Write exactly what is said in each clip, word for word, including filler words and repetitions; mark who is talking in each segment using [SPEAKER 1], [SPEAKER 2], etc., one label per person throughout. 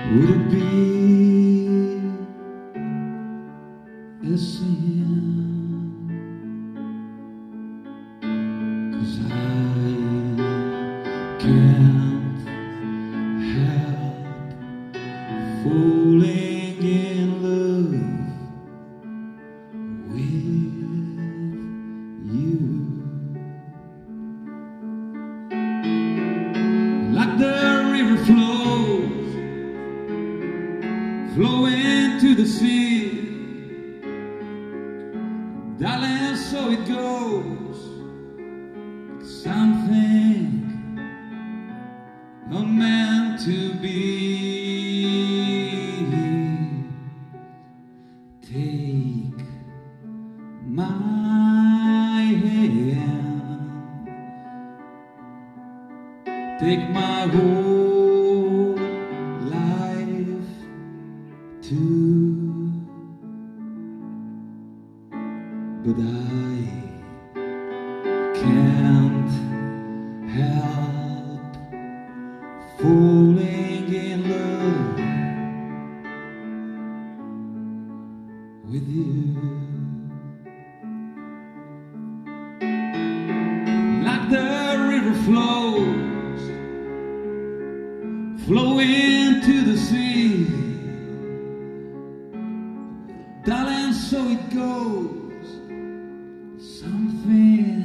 [SPEAKER 1] Would it be a sin? 'Cause I can't help falling in love with you. Like the river flows, flowing to the sea, darling, so it goes. Something not meant to be. Take my hand, take my whole life too, but I can't help falling in love with you. Like the river flows, flowing to the sea, darling, so it goes. Something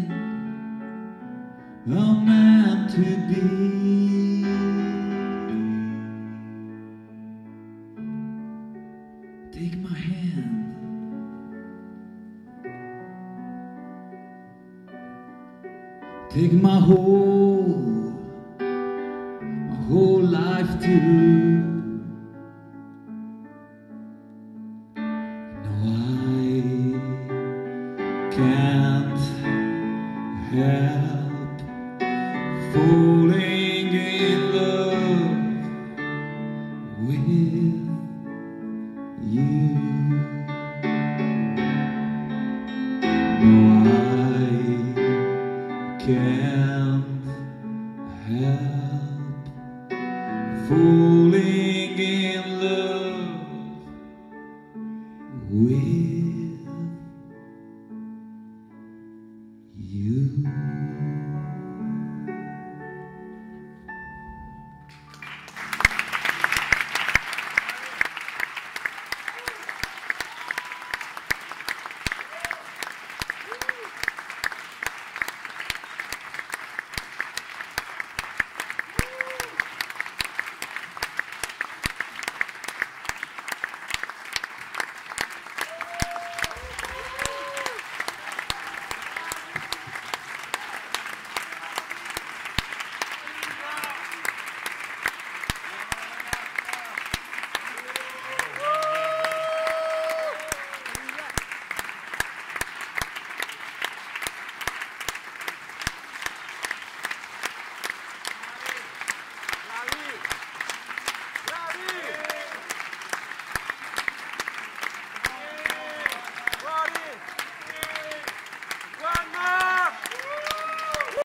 [SPEAKER 1] not meant to be. Take my hand, take my whole, my whole life too. No, I can't help falling in love with you. No, I can't help falling